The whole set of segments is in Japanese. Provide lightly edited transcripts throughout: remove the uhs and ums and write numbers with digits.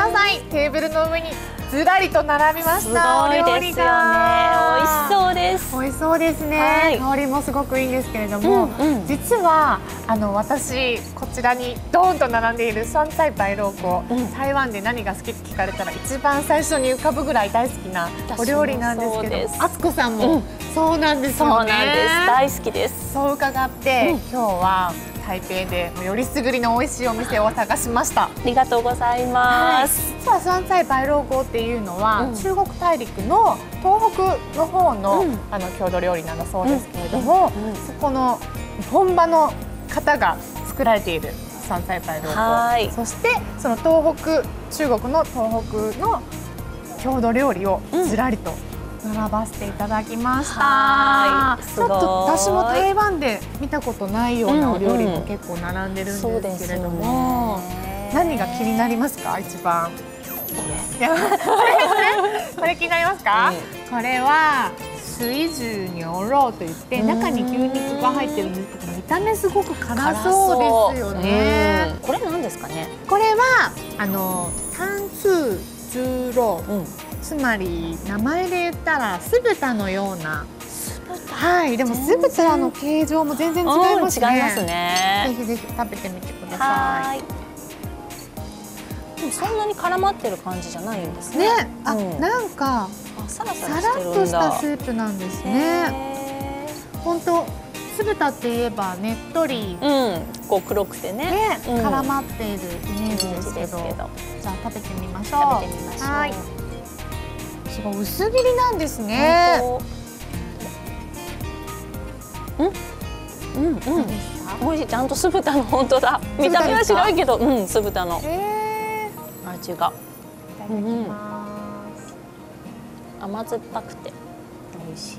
ださい。テーブルの上にずらりと並びました。 すごいですよね。美味しそうです。 美味しそうですね。香りもすごくいいんですけれども、実は私こちらにドーンと並んでいる酸菜白老コ、台湾で何が好きって聞かれたら一番最初に浮かぶぐらい大好きなお料理なんですけど、あつこさんもそうなんですよね。 そうなんです。大好きです。 そう伺って、今日は台北でよりすぐりの美味しいお店を探しました。 ありがとうございます。 実は酸菜白老コっていうのは、中国大陸の東北の方の、郷土料理なんだそうですけれども、そこの本場の方が作られている酸菜白老コ、そしてその中国の東北の郷土料理をずらりと並ばせていただきました。ちょっと私も台湾で見たことないようなお料理も結構並んでるんですけれども、何が気になりますか、一番。これ気になりますか。これは水煮牛肉といって中に牛肉が入ってるんですけど、見た目すごく辛そうですよね。 これなんですかね。 これはタンツージュロー、つまり名前で言ったら酢豚のような。はい、でも酢豚の形状も全然違いますね。 違いますね。 ぜひぜひ食べてみてください。 でもそんなに絡まってる感じじゃないんですね。 なんかサラっとしたスープなんですね。本当酢豚って言えばねっとり、 こう黒くてね、 絡まっているイメージですけど、じゃあ食べてみましょう。 食べてみましょう。はい。 すごい薄切りなんですね。 美味しい。ちゃんと酢豚の本当だ。見た目は白いけど、酢豚の味が。甘酸っぱくて美味しい。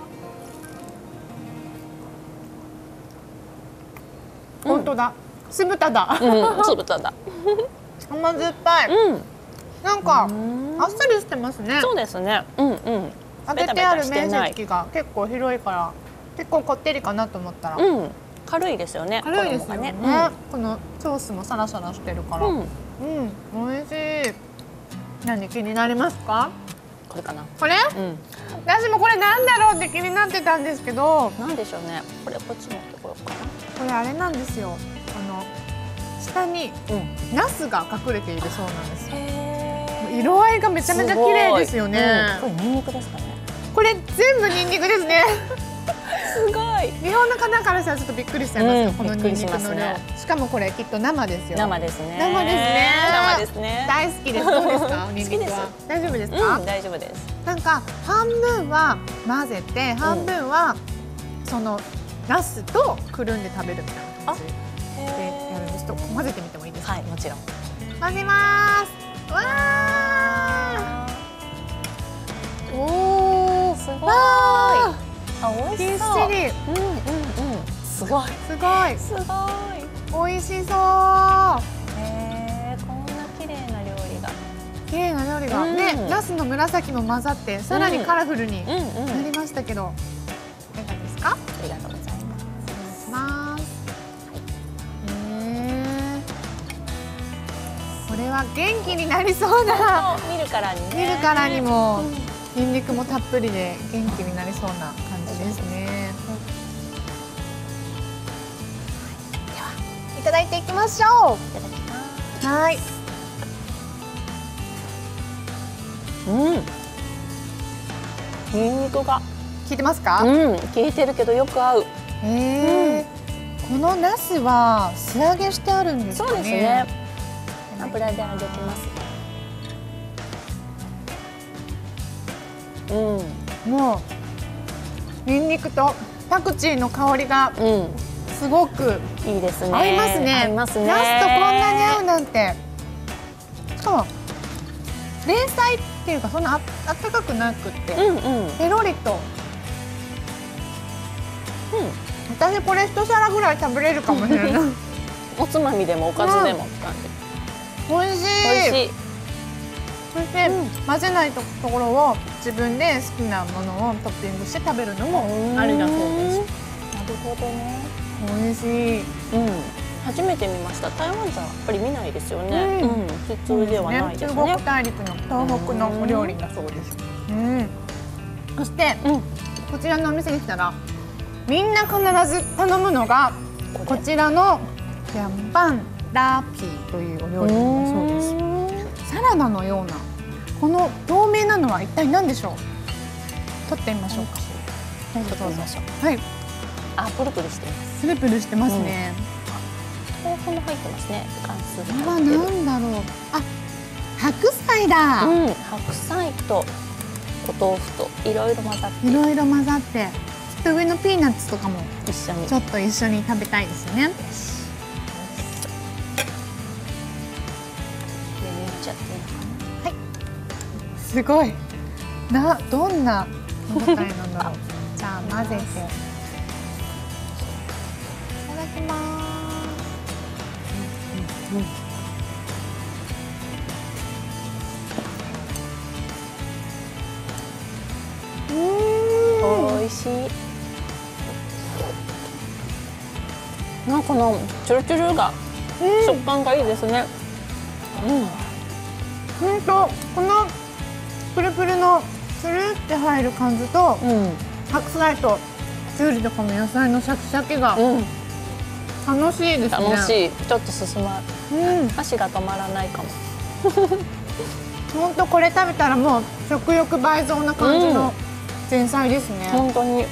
本当だ。酢豚だ。 酢豚だ。 甘酸っぱい。なんかあっさりしてますね。 そうですね。 揚げてある面積が結構広いから結構こってりかなと思ったら、 軽いですよね。 軽いですよね。このソースもサラサラしてるから、美味しい。何気になりますか？ これかな。 これ？私もこれなんだろうって気になってたんですけど、 なんでしょうね。これこっち持ってこようかな。 これあれなんですよ。下にナスが隠れているそうなんですよ。色合いがめちゃめちゃ綺麗ですよね。 これニンニクですかね。 これ全部ニンニクですね。 すごい。 日本の方からしたらちょっとびっくりしちゃいますよ、このニンニクの量。しかもこれきっと生ですよ。 生ですね。 生ですね。 生ですね。 大好きです。どうですか？ニンニクは。大丈夫ですか？ 大丈夫です。 なんか半分は混ぜて、半分はそのナスとくるんで食べるみたいな感じでやるんです。ちょっと混ぜてみてもいいですか？ はい、もちろん。 混ぜます。わあ。おお、 すごい。あ、美味しそう。 ぎっしり。 すごい。 すごい。 すごい。 美味しそう。 こんな綺麗な料理が。 綺麗な料理がね、ナスの紫も混ざってさらにカラフルになりましたけど、いかがですか？ ありがとうございます。 失礼します。これは元気になりそうな。 見るからにね。 見るからにもニンニクもたっぷりで元気になりそうな感じですね。ではいただいていきましょう。 いただきます。 はい。 ニンニクが効いてますか？ 効いてるけどよく合う。 このナスは素揚げしてあるんですかね？ そうですね。油で揚げてます。 もうニンニクとパクチーの香りがすごくいいですね。 合いますね。 合いますね。 ナスとこんなに合うなんて。しかも冷菜っていうかそんなあったかくなくってペロリと。私これ一皿ぐらい食べれるかもしれない。 おつまみでもおかずでもって感じ。 美味しい。 美味しい。 そして混ぜないところを自分で好きなものをトッピングして食べるのもありだそうです。 なるほどね。 美味しい。 初めて見ました。台湾じゃやっぱり見ないですよね。普通ではないですね。 中国大陸の東北のお料理だそうです。そして、こちらのお店に来たらみんな必ず頼むのがこちらのヤンバンラーピーというお料理だそうです。サラダのようなこの透明なのは一体何でしょう。取ってみましょうか。 取ってみましょう。 はい。 あ、プルプルしてます。 プルプルしてますね。 豆腐も入ってますね。関数これは何だろう。あ、白菜だ。 白菜とお豆腐といろいろ混ざって。 いろいろ混ざって、きっと上のピーナッツとかも一緒に。 ちょっと一緒に食べたいですね。すごい。どんな歯応えなんだろう。じゃあ混ぜて。いただきます。 美味しい。なんかのチュルチュルが食感がいいですね。 本当このプルプルのスルって入る感じと、白菜ときゅうりとかの野菜のシャキシャキが楽しいですね。 楽しい。ちょっと進ま箸が止まらないかも。 本当これ食べたらもう食欲倍増な感じの前菜ですね。 本当に。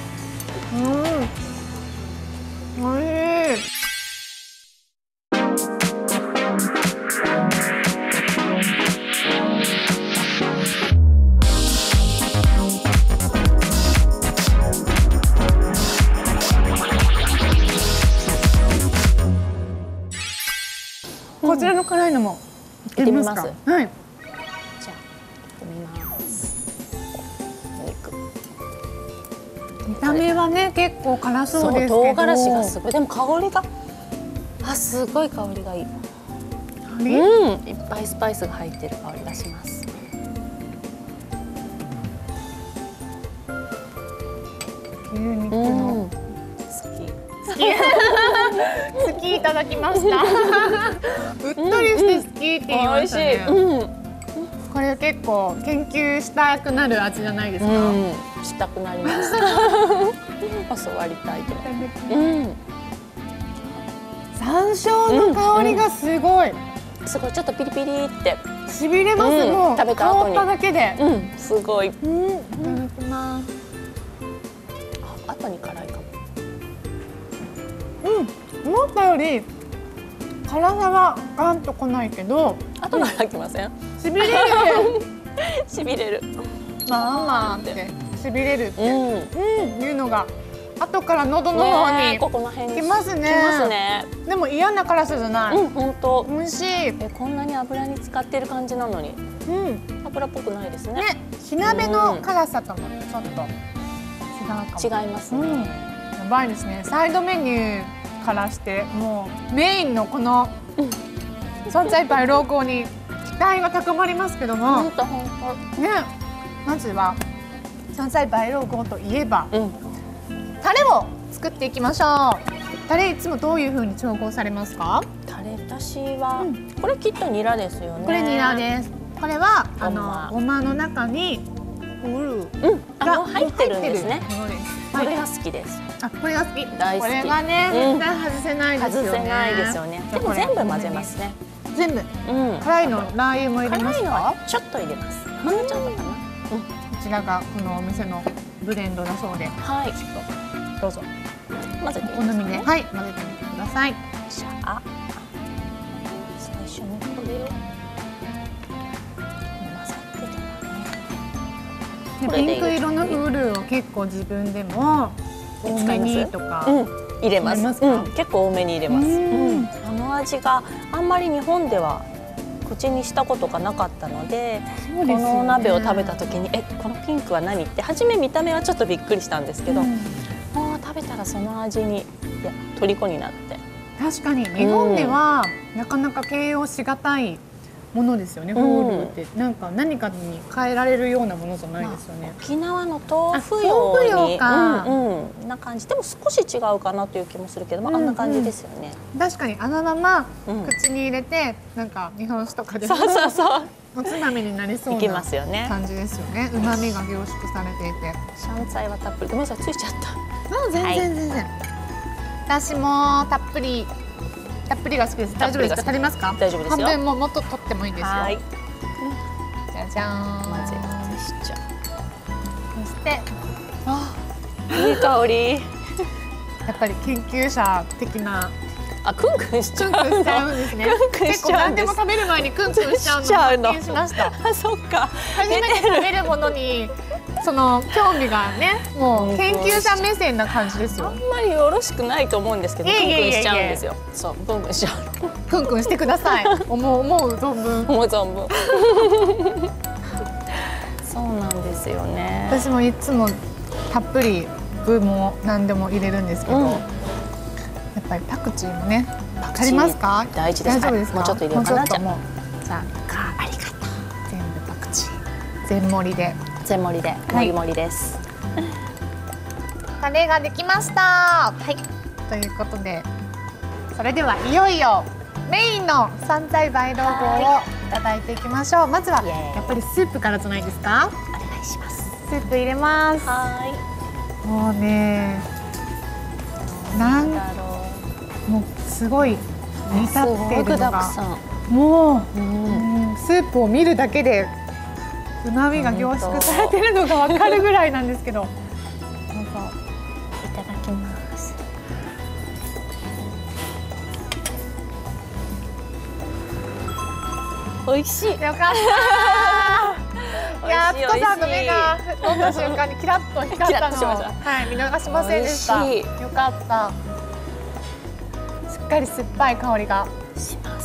おいしい。こちらの辛いのもいってみます。 はい。 じゃあいってみます。 見た目はね結構辛そうですけど、 唐辛子がすごい。でも香りがすごい香りがいい。いっぱいスパイスが入ってる香りがします。 牛肉の好きいただきました。うっとりして好きって言いましたね。これ結構研究したくなる味じゃないですか。 したくなります。教わりたいと。 山椒の香りがすごい。 すごいちょっとピリピリってしびれます。もう食べた後に香っただけで。 すごい。いただきます。 後に辛いかも。 思ったより辛さはガンと来ないけど、 後から来ません？ しびれる。 しびれる。 まあってしびれるっていうのが後から喉の方にここの辺きますね。 きますね。 でも嫌な辛さじゃない。 本当。 美味しい。 こんなに油に使ってる感じなのに、油っぽくないですね。 ね、火鍋の辛さともちょっと違うかも。 違いますね。 やばいですね。サイドメニューからしてもうメインのこの存在パイローコーに期待が高まりますけども、 本当ね、まずは存在パイローコーといえば、タレを作っていきましょう。タレいつもどういう風に調合されますか？ タレ私はこれきっとニラですよね。 これニラです。これはごまの中にが入ってるんですね。これが好きです。 これが好き。 大好き。 これがね、絶対外せないですよね。 外せないですよね。でも全部混ぜますね。 全部。辛いのラー油も入れますか？ ちょっと入れます。ほんのちょっとかな。 こちらがこのお店のブレンドだそうで。 はい。どうぞ。混ぜてお好みで、はい、混ぜてみてください。 じゃあ最初にこれを混ざってたね。 ピンク色のフールを結構自分でも多めにとか入れます。結構多めに入れます。あの味があんまり日本では口にしたことがなかったので、このお鍋を食べた時にこのピンクは何って初め見た目はちょっとびっくりしたんですけど、もう食べたらその味に虜になって。 確かに日本ではなかなか形容しがたいものですよね。フォールってなんか何かに変えられるようなものじゃないですよね。 沖縄の豆腐用にな感じでも少し違うかなという気もするけども、あんな感じですよね。 確かにあのまま口に入れてなんか日本酒とかでもおつまみになりそうな感じですよね。旨味が凝縮されていて、 シャンツァイはたっぷり。ごめんなさい、ついちゃった。 全然。私もたっぷりが好きです。大丈夫ですか？足りますか？ 大丈夫ですよ。 半分もっと取ってもいいですよ。じゃじゃーん。 混ぜしちゃう。 そして、 いい香り。 やっぱり研究者的な。 クンクンしちゃうの。 クンクンしちゃうんですね。結構何でも食べる前にクンクンしちゃうのを発見しました。 そっか。 初めて食べるものにその興味がね、もう研究者目線な感じですよ。 あんまりよろしくないと思うんですけど、クンクンしちゃうんですよ。そう、クンクンしちゃう。 クンクンしてください。思う存分。 思う存分。そうなんですよね。 私もいつもたっぷり具も何でも入れるんですけど、やっぱりパクチーもね、足りますか？ 大事です。 大丈夫ですか？ もうちょっと入れようかな。じゃあありがとう。全部パクチー全盛りで。 全盛りで、もりもりです。 タレができました。ということで、それではいよいよメインの山菜梅老号をいただいていきましょう。まずはやっぱりスープからじゃないですか？ お願いします。 スープ入れます。もうね、もうすごい煮立っているのが、もうスープを見るだけで旨味が凝縮されてるのがわかるぐらいなんですけど、どうぞいただきます。美味しい。 よかった。いや、つこさんの目が飲んだ瞬間にキラッと光ったのを見逃しませんでした。よかった。しっかり酸っぱい香りがします。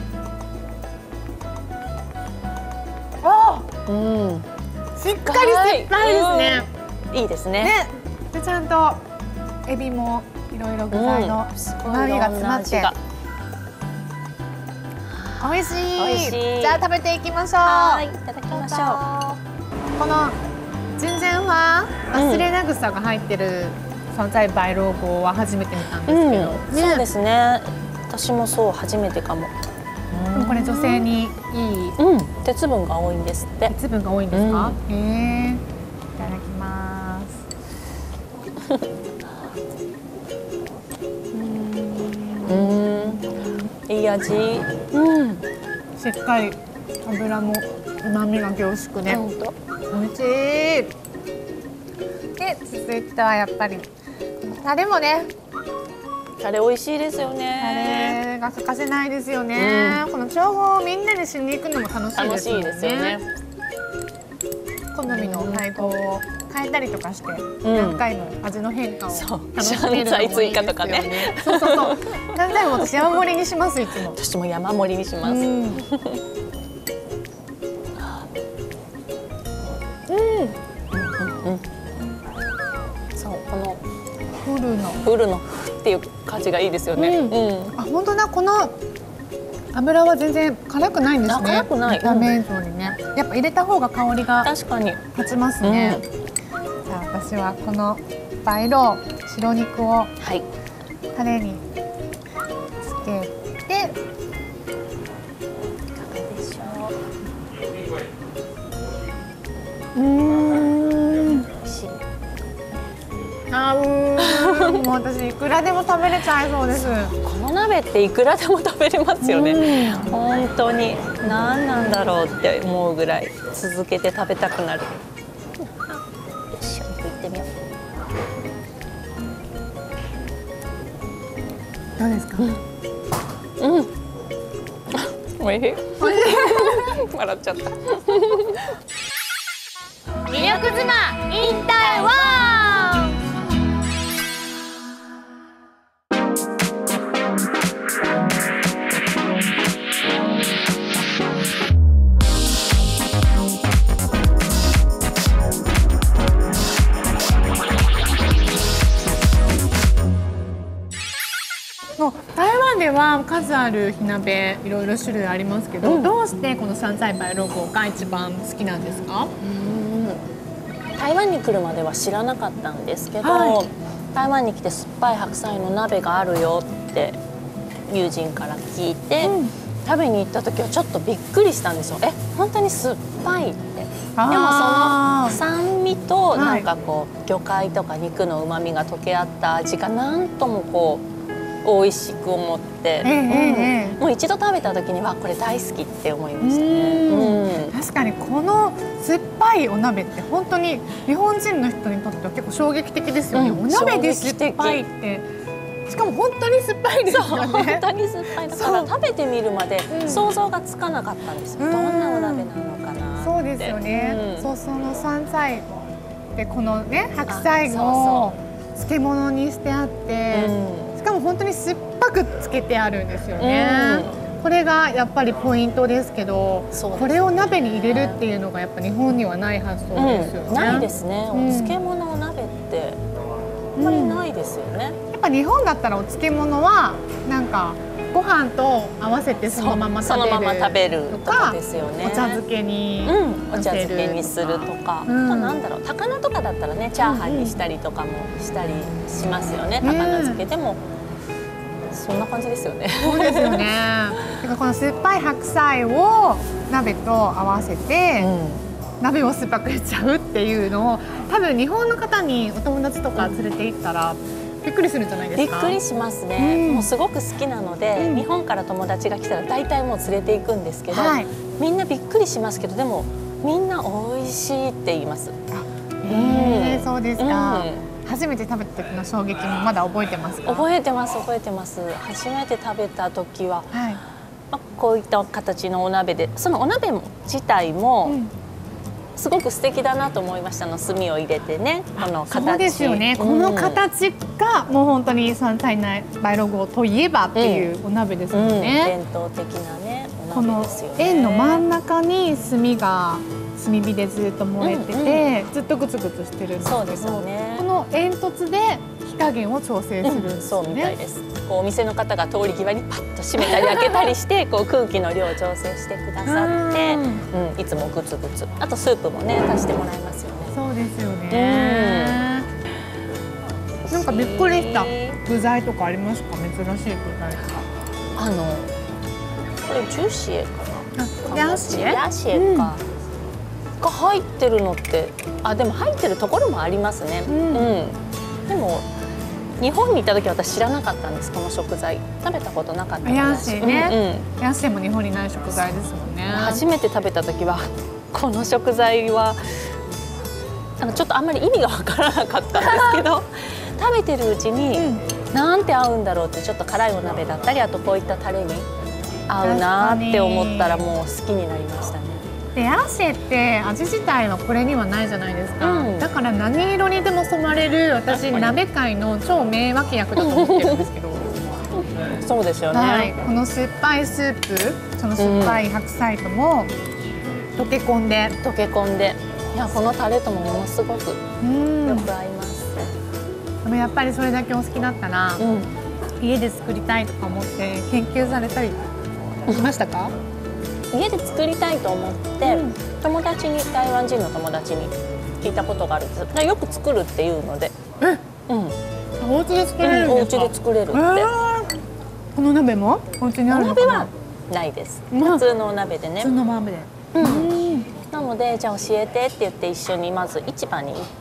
しっかり酸っぱいですね。 いいですね。 でちゃんとエビもいろいろ具材の旨味が詰まって美味しい。じゃあ食べていきましょう。 いただきましょう。この純前は忘れな草が入ってる山菜梅老号は初めて見たんですけど、 そうですね。私もそう初めてかも。 これ女性にいい、 鉄分が多いんですって。 鉄分が多いんですか？いただきます。 いい味。 しっかり油も旨味が凝縮で美味しい。で続いてはやっぱりタレもね。 タレ美味しいですよね。 タレが欠かせないですよね。この調合をみんなでしに行くのも楽しいですよね。好みの配合を変えたりとかして何回も味の変化を楽しめるのもいいですよね。とかね。そう。何回も私山盛りにしますいつも。 私も山盛りにします。そうこのフルのっていう感じがいいですよね。 あ、本当だ。この油は全然辛くないんですね。 辛くない。 見た目以上にね。やっぱ入れた方が香りが確かに立ちますね。じゃあ私はこの梅老白肉をタレにつけて、いかがでしょう。美味しい。もう私いくらでも食べれちゃいそうです。 この鍋っていくらでも食べれますよね。本当に何なんだろうって思うぐらい続けて食べたくなる。よし、お肉いってみよう。どうですか？ おいしい。笑っちゃった。 魅力妻イン台湾。台湾では数ある火鍋いろいろ種類ありますけど、どうしてこの山菜白肉が一番好きなんですか？ 台湾に来るまでは知らなかったんですけど、台湾に来て酸っぱい白菜の鍋があるよって友人から聞いて、食べに行った時はちょっとびっくりしたんですよ。本当に酸っぱいって。でもその酸味となんかこう魚介とか肉の旨味が溶け合った味がなんともこう美味しく思って、もう一度食べた時にはこれ大好きって思いましたね。 確かにこの酸っぱいお鍋って本当に日本人の人にとっては結構衝撃的ですよね。お鍋で酸っぱいって、しかも本当に酸っぱいですよね。 本当に酸っぱいだから食べてみるまで想像がつかなかったんですよ。どんなお鍋なのかな。 そうですよね。その山菜でこのね白菜を漬物にしてあって、しかも本当に酸っぱくつけてあるんですよね。これがやっぱりポイントですけど、これを鍋に入れるっていうのがやっぱ日本にはない発想ですよね。 ないですね。お漬物お鍋ってあんまりないですよね。 やっぱ日本だったらお漬物はなんかご飯と合わせてそのまま食べるとか、お茶漬けにお茶漬けにするとか、あとなんだろう、高菜とかだったらねチャーハンにしたりとかもしたりしますよね。高菜漬けでもそんな感じですよね。 そうですよね。だからこの酸っぱい白菜を鍋と合わせて、鍋を酸っぱくしちゃうっていうのを多分日本の方にお友達とか連れて行ったらびっくりするんじゃないですか？ びっくりしますね。もうすごく好きなので、日本から友達が来たら大体もう連れて行くんですけど、みんなびっくりしますけど、でもみんな美味しいって言います。 そうですか。初めて食べた時の衝撃もまだ覚えてますか？ 覚えてます、覚えてます。初めて食べた時は、こういった形のお鍋で、そのお鍋自体もすごく素敵だなと思いましたの。炭を入れてね、この形。 そうですよね。この形がもう本当に山菜白肉といえばっていうお鍋ですよね。 伝統的なねお鍋ですよね。 この円の真ん中に炭が炭火でずっと燃えてて、ずっとグツグツしてるんですけど、この煙突で火加減を調整するんですね。 そうみたいです。こうお店の方が通り際にパッと閉めたり開けたりしてこう空気の量を調整してくださって、いつもグツグツ。あとスープもね足してもらいますよね。 そうですよね。なんかびっくりした具材とかありますか？珍しい具材とか。 これジューシエかな。 ヤシエ？ ヤシエか。が入ってるのって、でも入ってるところもありますね。でも日本にいた時私知らなかったんです。この食材食べたことなかった。 ヤシエね。ヤシエも日本にない食材ですもんね。 初めて食べた時はこの食材はちょっとあんまり意味がわからなかったんですけど食べてるうちに、なんて合うんだろうって、ちょっと辛いお鍋だったり、あとこういったタレに合うなって思ったらもう好きになりましたね。 でヤシエって味自体はこれにはないじゃないですか。だから何色にでも染まれる、私鍋界の超名脇役だと思ってるんですけどそうですよね。 この酸っぱいスープ、その酸っぱい白菜とも溶け込んで、いやこのタレともものすごくよく合います。 でもやっぱりそれだけお好きだったら、家で作りたいとか思って研究されたりしましたか？ 家で作りたいと思って、友達に、台湾人の友達に聞いたことがあるんです。よく作るっていうので、 お家で作れるんですか？ お家で作れるって。 この鍋もお家にあるのかな？ お鍋はないです。普通のお鍋でね。 普通の鍋で。 なのでじゃあ教えてって言って一緒にまず市場に行って、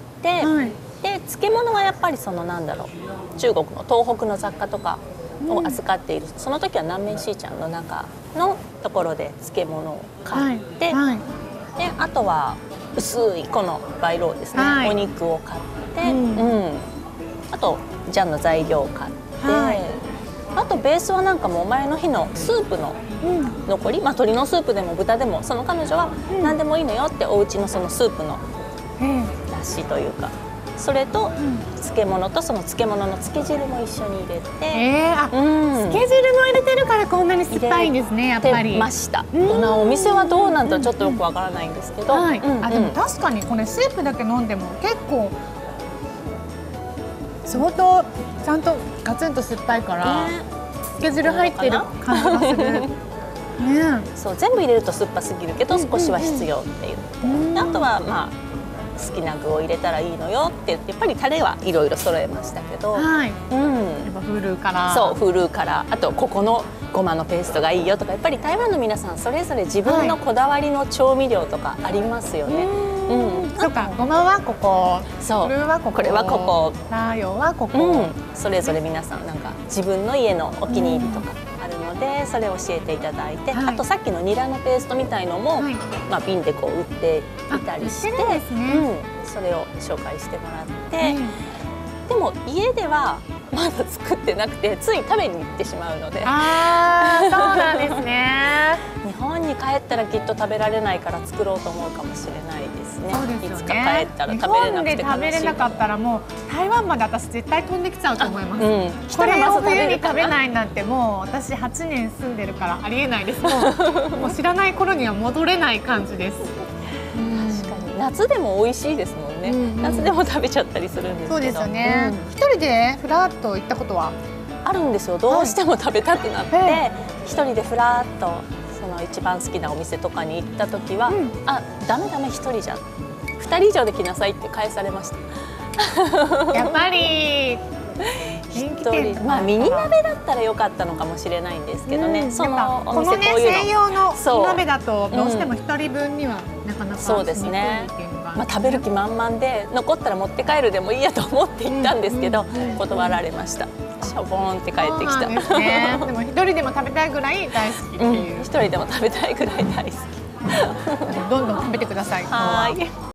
で漬物はやっぱりそのなんだろう、中国の東北の雑貨とかを扱っている、その時は南面シーチャンの中のところで漬物を買って、であとは薄いこのバイローですね、お肉を買って、あとジャンの材料を買って、あとベースはなんかもう前の日のスープの残り、鶏のスープでも豚でも、その彼女は何でもいいのよって、お家のそのスープのだしというか、それと漬物とその漬物の漬け汁も一緒に入れて、 漬け汁も入れてるからこんなに酸っぱいんですね。やっぱりました。お店はどうなんとちょっとよくわからないんですけど、 でも確かにこれスープだけ飲んでも結構相当ちゃんとガツンと酸っぱいから、 け汁入ってる感じがする。ね、 そう全部入れると酸っぱすぎるけど少しは必要っていう、あとはまあ好きな具を入れたらいいのよって言ってやっぱりタレはいろいろ揃えましたけど、 はい、やっぱHuluから、 そうHuluからあとここのごまのペーストがいいよとかやっぱり台湾の皆さんそれぞれ自分のこだわりの調味料とかありますよね。 そうか、ごまはここ、 そうこれはここ、 これはここ、 ラー油はここ、 それぞれ皆さんなんか自分の家のお気に入りとかあるのでそれを教えていただいて、あとさっきのニラのペーストみたいのも、まあ瓶でこう売っていたりして、それを紹介してもらって、でも家ではまだ作ってなくてつい食べに行ってしまうので、 ああ、そうなんですね。 日本に帰ったらきっと食べられないから作ろうと思うかもしれないですね。 そうですよね。 いつか帰ったら食べれなくて悲しい。 日本で食べれなかったらもう台湾まで私絶対飛んできちゃうと思います。これを冬に食べないなんてもう私8年住んでるからありえないです。もう知らない頃には戻れない感じです。 確かに夏でも美味しいですもんね。夏でも食べちゃったりするんですけど。 そうですよね。一人でフラッと行ったことはあるんですよ。どうしても食べたくなって一人でフラッとその一番好きなお店とかに行った時は、あ、ダメダメ一人じゃん、2人以上で来なさいって返されました。 やっぱりまあミニ鍋だったら良かったのかもしれないんですけどね。そのお店こういうの専用の鍋だとどうしても1人分にはなかなかそうですね。まあ食べる気満々で残ったら持って帰るでもいいやと思って行ったんですけど断られました。しょぼーんって帰ってきた。 でも一人でも食べたいぐらい大好きっていう。 一人でも食べたいぐらい大好き。 どんどん食べてください。 はい。